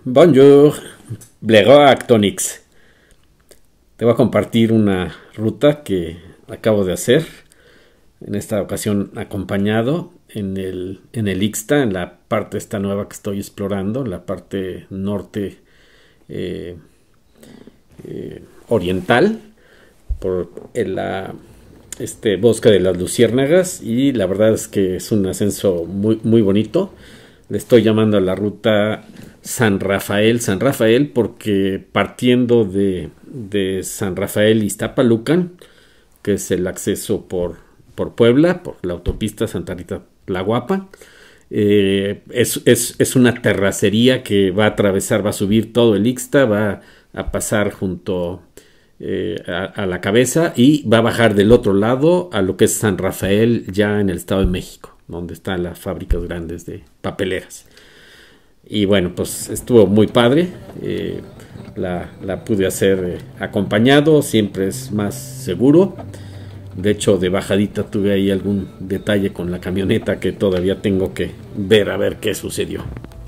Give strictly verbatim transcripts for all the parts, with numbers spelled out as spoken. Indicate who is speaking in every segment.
Speaker 1: Bonjour, Blego Actonix. Te voy a compartir una ruta que acabo de hacer, en esta ocasión acompañado en el, en el Ixta, en la parte esta nueva que estoy explorando, la parte norte eh, eh, oriental, por el, la, este bosque de las luciérnagas, y la verdad es que es un ascenso muy, muy bonito. Le estoy llamando a la ruta San Rafael, San Rafael, porque partiendo de, de San Rafael Iztapalucan, que es el acceso por, por Puebla, por la autopista Santa Rita Tlahuapa, eh, es, es, es una terracería que va a atravesar, va a subir todo el Ixta, va a pasar junto eh, a, a la cabeza y va a bajar del otro lado a lo que es San Rafael, ya en el Estado de México, donde están las fábricas grandes de papeleras. Y bueno, pues estuvo muy padre. Eh, la, la pude hacer eh, acompañado, siempre es más seguro. De hecho, de bajadita tuve ahí algún detalle con la camioneta que todavía tengo que ver a ver qué sucedió.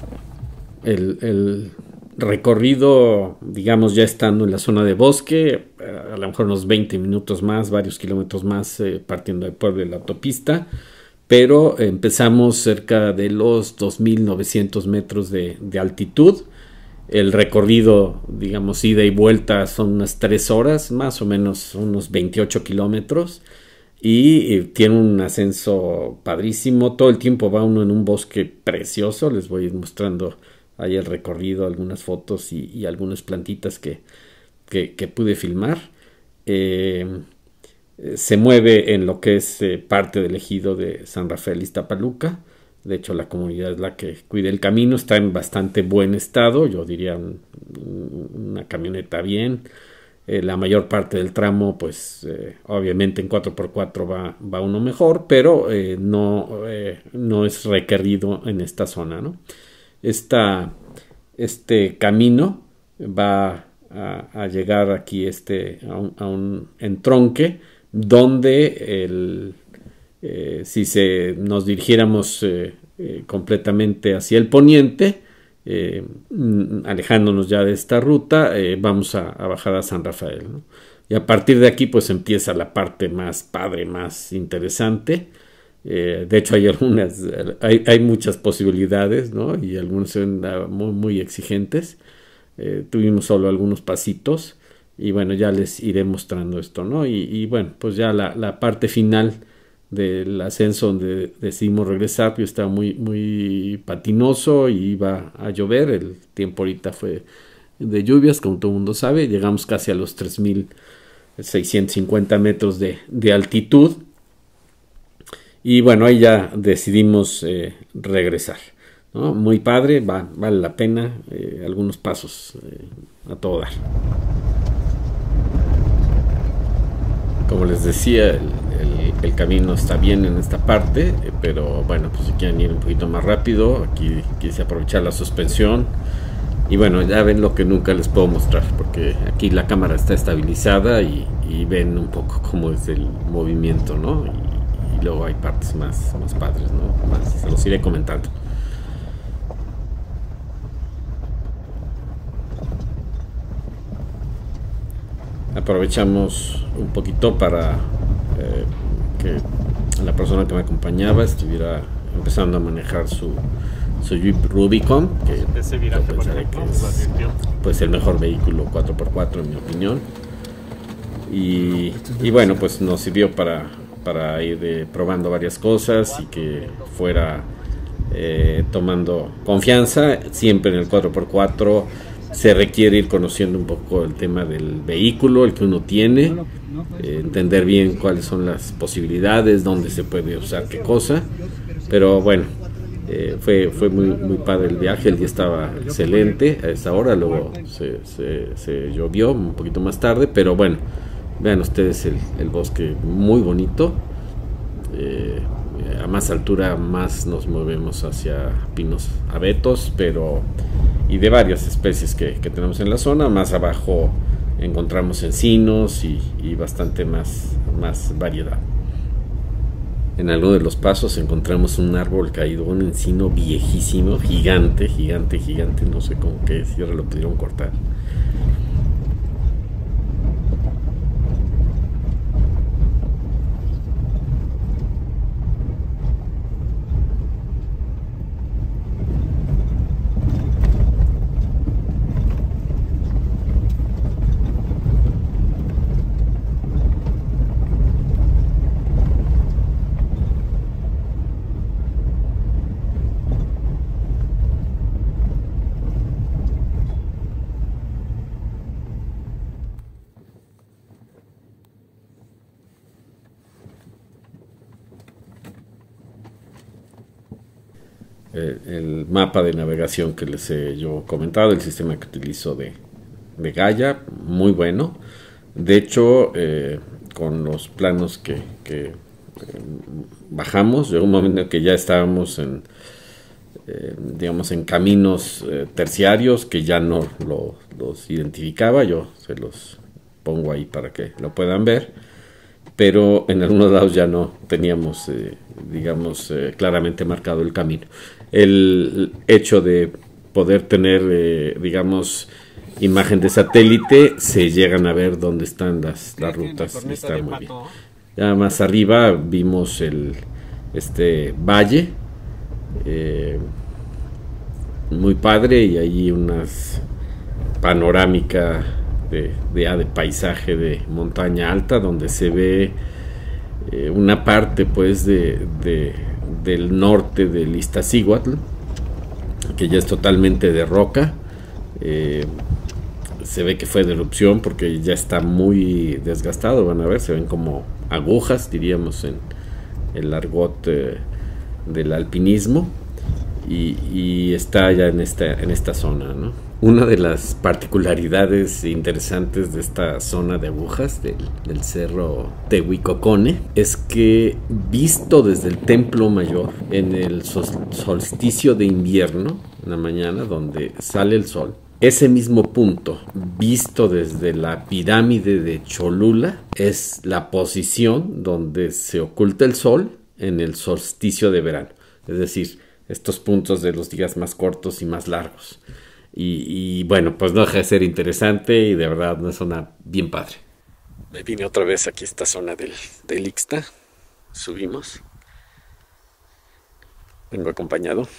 Speaker 1: El, el recorrido, digamos, ya estando en la zona de bosque, a lo mejor unos veinte minutos más, varios kilómetros más, eh, partiendo de Puebla de la autopista. Pero empezamos cerca de los dos mil novecientos metros de, de altitud. El recorrido, digamos, ida y vuelta son unas tres horas, más o menos unos veintiocho kilómetros. Y, y tiene un ascenso padrísimo. Todo el tiempo va uno en un bosque precioso. Les voy a ir mostrando ahí el recorrido, algunas fotos y, y algunas plantitas que, que, que pude filmar. Eh, Se mueve en lo que es eh, parte del ejido de San Rafael Iztapaluca. De hecho, la comunidad es la que cuida el camino. Está en bastante buen estado. Yo diría un, una camioneta bien. Eh, la mayor parte del tramo, pues eh, obviamente en cuatro por cuatro va, va uno mejor, pero eh, no, eh, no es requerido en esta zona, ¿no? Esta, este camino va a, a llegar aquí este, a, un, a un entronque, donde el, eh, si se, nos dirigiéramos eh, eh, completamente hacia el poniente, eh, alejándonos ya de esta ruta, eh, vamos a, a bajar a San Rafael, ¿no? Y a partir de aquí pues empieza la parte más padre, más interesante. Eh, de hecho hay algunas, hay, hay muchas posibilidades, ¿no? Y algunas son muy, muy exigentes. Eh, tuvimos solo algunos pasitos. Y bueno, ya les iré mostrando esto, ¿no? Y, y bueno, pues ya la, la parte final del ascenso donde decidimos regresar, pues estaba muy, muy patinoso y iba a llover. El tiempo ahorita fue de lluvias, como todo el mundo sabe. Llegamos casi a los tres mil seiscientos cincuenta metros de, de altitud. Y bueno, ahí ya decidimos eh, regresar, ¿no? Muy padre, va, vale la pena. Eh, algunos pasos eh, a todo dar. Como les decía, el, el, el camino está bien en esta parte, eh, pero bueno, pues si quieren ir un poquito más rápido, aquí quise aprovechar la suspensión. Y bueno, ya ven lo que nunca les puedo mostrar, porque aquí la cámara está estabilizada y, y ven un poco cómo es el movimiento, ¿no? Y, y luego hay partes más, más padres, ¿no? Más, se los iré comentando. Aprovechamos un poquito para eh, que la persona que me acompañaba estuviera empezando a manejar su, su Jeep Rubicon, que
Speaker 2: ese viraje,
Speaker 1: yo pensaré que es pues el mejor vehículo cuatro por cuatro en mi opinión. Y, y bueno, pues nos sirvió para, para ir eh, probando varias cosas y que fuera eh, tomando confianza. Siempre en el cuatro por cuatro se requiere ir conociendo un poco el tema del vehículo, el que uno tiene, eh, entender bien cuáles son las posibilidades, dónde se puede usar qué cosa. Pero bueno, eh, fue, fue muy, muy padre el viaje. El día estaba excelente a esa hora, luego se, se, se llovió un poquito más tarde, pero bueno, vean ustedes el, el bosque muy bonito. Eh, a más altura más nos movemos hacia pinos abetos, pero y de varias especies que, que tenemos en la zona. Más abajo encontramos encinos y, y bastante más, más variedad. en alguno de los pasos encontramos un árbol caído, un encino viejísimo, gigante, gigante, gigante, no sé con qué sierra lo pudieron cortar. El, el mapa de navegación que les he yo comentado, el sistema que utilizo de, de Gaia, muy bueno. De hecho, eh, con los planos que, que eh, bajamos, llegó un momento en que ya estábamos en, eh, digamos, en caminos eh, terciarios que ya no lo, los identificaba. Yo se los pongo ahí para que lo puedan ver. Pero en algunos lados ya no teníamos, eh, digamos, eh, claramente marcado el camino. El hecho de poder tener, eh, digamos, imagen de satélite, se llegan a ver dónde están las, las rutas. Está muy bien. Ya más arriba vimos el este valle, eh, muy padre, y ahí unas panorámica de, de, de paisaje de montaña alta, donde se ve eh, una parte pues de, de del norte del Iztaccíhuatl, que ya es totalmente de roca. Eh, se ve que fue de erupción porque ya está muy desgastado. Van a ver, se ven como agujas, diríamos en el argot eh, del alpinismo, y, y está ya en esta, en esta zona, ¿no? Una de las particularidades interesantes de esta zona de agujas del, del cerro Tehuicocone es que, visto desde el templo mayor en el sol, solsticio de invierno, en la mañana donde sale el sol, ese mismo punto, visto desde la pirámide de Cholula, es la posición donde se oculta el sol en el solsticio de verano. Es decir, estos puntos de los días más cortos y más largos. Y, y bueno, pues no deja de ser interesante, y de verdad una zona bien padre. Me vine otra vez aquí a esta zona del, del Ixta. Subimos. Vengo acompañado.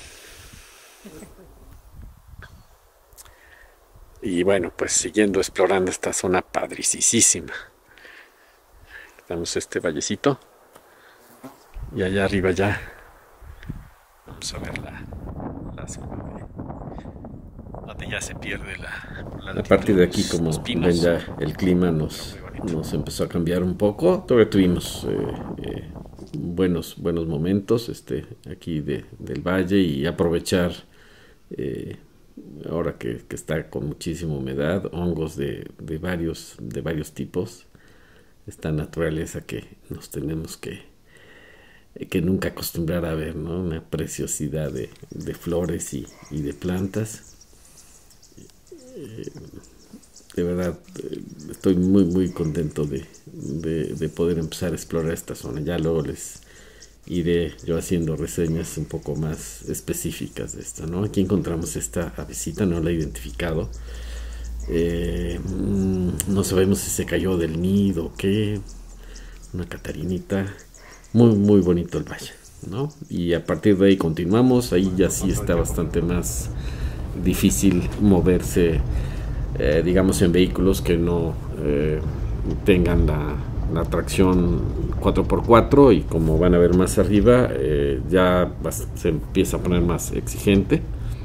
Speaker 1: Y bueno, pues siguiendo explorando esta zona padricísima. Damos este vallecito. Y allá arriba ya vamos a ver la, la zona de donde ya se pierde la, la a partir de aquí, como ven, ya el clima nos, nos empezó a cambiar un poco. Todavía tuvimos eh, eh, buenos, buenos momentos este, aquí de, del valle, y aprovechar eh, ahora que, que está con muchísima humedad, hongos de, de, varios, de varios tipos, esta naturaleza que nos tenemos que que nunca acostumbrar a ver, ¿no? Una preciosidad de, de flores y, y de plantas. Eh, de verdad, eh, estoy muy muy contento de, de, de poder empezar a explorar esta zona. Ya luego les iré yo haciendo reseñas un poco más específicas de esta, ¿no? Aquí encontramos esta avecita, no la he identificado. Eh, no sabemos si se cayó del nido o qué. Una catarinita. Muy muy bonito el valle, ¿no? Y a partir de ahí continuamos. Ahí ya sí está bastante más difícil moverse, eh, digamos, en vehículos que no eh, tengan la, la tracción cuatro por cuatro, y como van a ver más arriba, eh, ya se empieza a poner más exigente.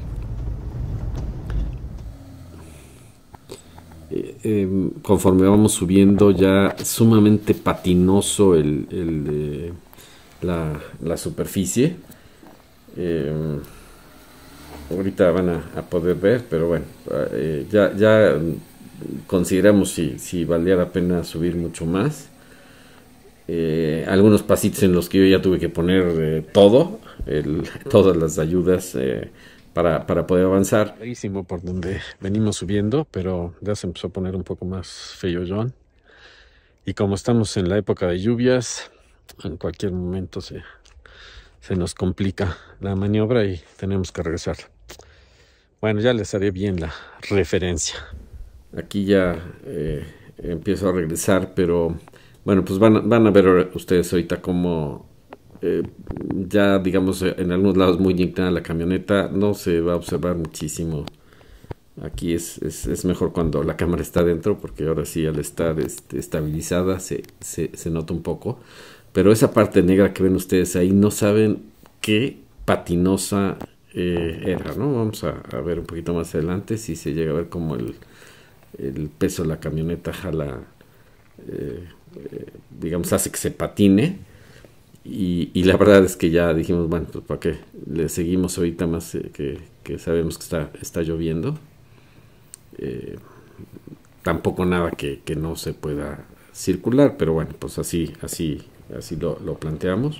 Speaker 1: Eh, eh, conforme vamos subiendo, ya sumamente patinoso el, el, eh, la, la superficie. Eh, ahorita van a, a poder ver, pero bueno, eh, ya, ya consideramos si, si valdría la pena subir mucho más. Eh, algunos pasitos en los que yo ya tuve que poner eh, todo, el, todas las ayudas eh, para, para poder avanzar. Buenísimo por donde venimos subiendo, pero ya se empezó a poner un poco más feyollón. Y como estamos en la época de lluvias, en cualquier momento se, se nos complica la maniobra y tenemos que regresar. Bueno, ya les haré bien la referencia. Aquí ya eh, empiezo a regresar, pero bueno, pues van, van a ver ustedes ahorita cómo eh, ya, digamos, en algunos lados muy inclinada la camioneta, no se va a observar muchísimo. Aquí es, es, es mejor cuando la cámara está dentro, porque ahora sí, al estar este, estabilizada se, se, se nota un poco. Pero esa parte negra que ven ustedes ahí, no saben qué patinosa eh, era, ¿no? Vamos a, a ver un poquito más adelante si se llega a ver como el, el peso de la camioneta jala, eh, eh, digamos, hace que se patine. Y, y la verdad es que ya dijimos, bueno, pues para qué le seguimos ahorita más eh, que, que sabemos que está, está lloviendo. Eh, tampoco nada que, que no se pueda circular, pero bueno, pues así, así, así lo, lo planteamos.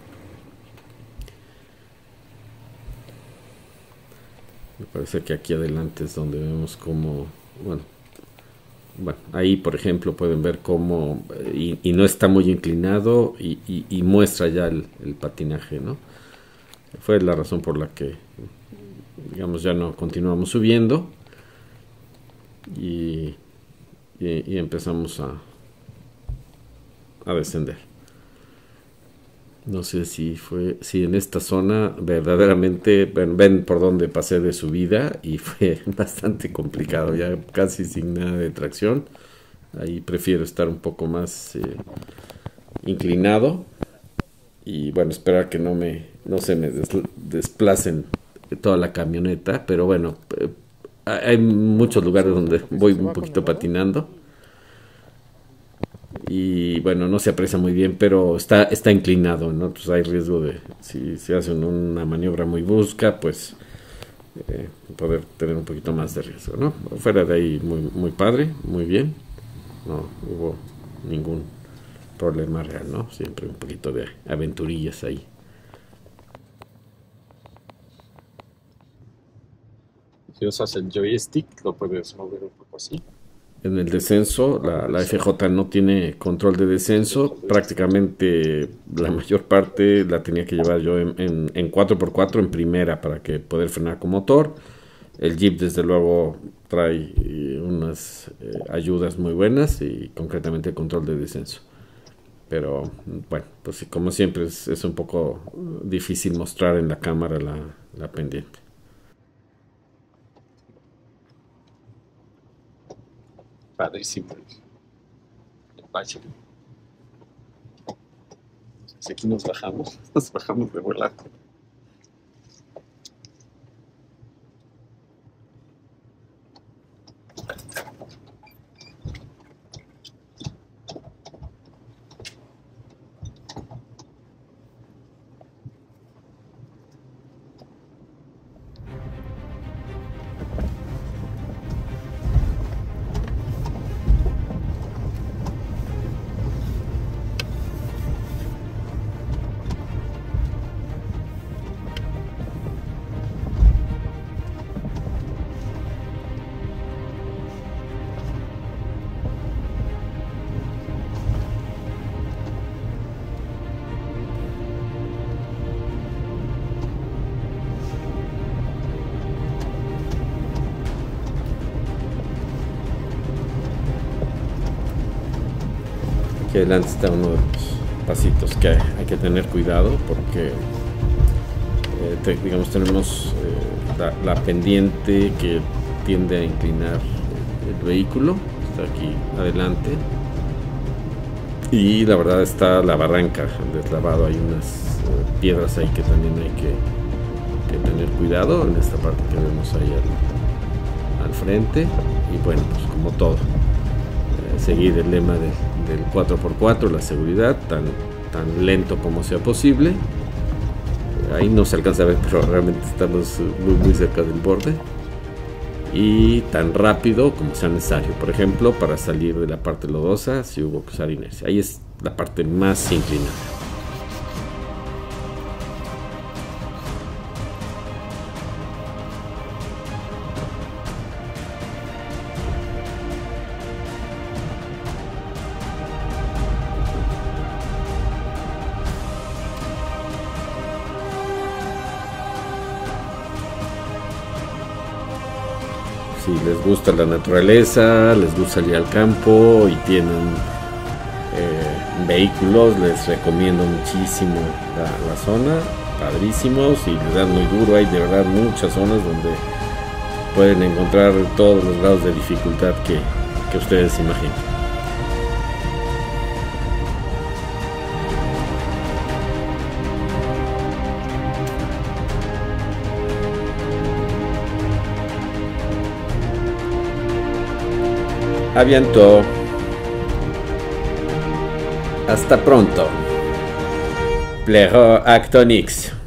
Speaker 1: Me parece que aquí adelante es donde vemos cómo, bueno, bueno, ahí por ejemplo pueden ver cómo, y, y no está muy inclinado y, y, y muestra ya el, el patinaje, ¿no? Fue la razón por la que, digamos, ya no continuamos subiendo y, y, y empezamos a, a descender. No sé si fue, si en esta zona verdaderamente ven, ven por donde pasé de subida y fue bastante complicado, ya casi sin nada de tracción. Ahí prefiero estar un poco más eh, inclinado y bueno, esperar que no me, no se me des, desplacen toda la camioneta, pero bueno, eh, hay muchos lugares donde voy un poquito patinando. Y bueno, no se aprecia muy bien, pero está, está inclinado, ¿no? Pues hay riesgo de, si se hace una maniobra muy brusca, pues eh, poder tener un poquito más de riesgo, ¿no? Fuera de ahí, muy, muy padre, muy bien, no hubo ningún problema real, ¿no? Siempre un poquito de aventurillas ahí. Si usas el joystick, lo puedes mover un poco así. En el descenso, la, la F J no tiene control de descenso. Prácticamente la mayor parte la tenía que llevar yo en, en, en cuatro por cuatro en primera para que poder frenar con motor. El Jeep desde luego trae unas eh, ayudas muy buenas y concretamente el control de descenso. Pero bueno, pues como siempre es, es un poco difícil mostrar en la cámara la, la pendiente. Padrísimo el valle. Entonces aquí nos bajamos, nos bajamos de volante. Aquí adelante está uno de los pasitos que hay, hay que tener cuidado porque eh, te, digamos tenemos eh, la, la pendiente que tiende a inclinar el vehículo, está aquí adelante, y la verdad está la barranca, el deslavado, hay unas eh, piedras ahí que también hay que, que tener cuidado en esta parte que vemos ahí al, al frente. Y bueno, pues como todo, eh, seguir el lema de del cuatro por cuatro, la seguridad, tan, tan lento como sea posible. Ahí no se alcanza a ver, pero realmente estamos muy, muy cerca del borde. Y tan rápido como sea necesario. Por ejemplo, para salir de la parte lodosa, si hubo que usar inercia. Ahí es la parte más inclinada. Si les gusta la naturaleza, les gusta ir al campo y tienen eh, vehículos, les recomiendo muchísimo la, la zona. Padrísimos y les dan muy duro. Hay de verdad muchas zonas donde pueden encontrar todos los grados de dificultad que, que ustedes imaginen. A bientôt. Hasta pronto. Blaireau Actonix.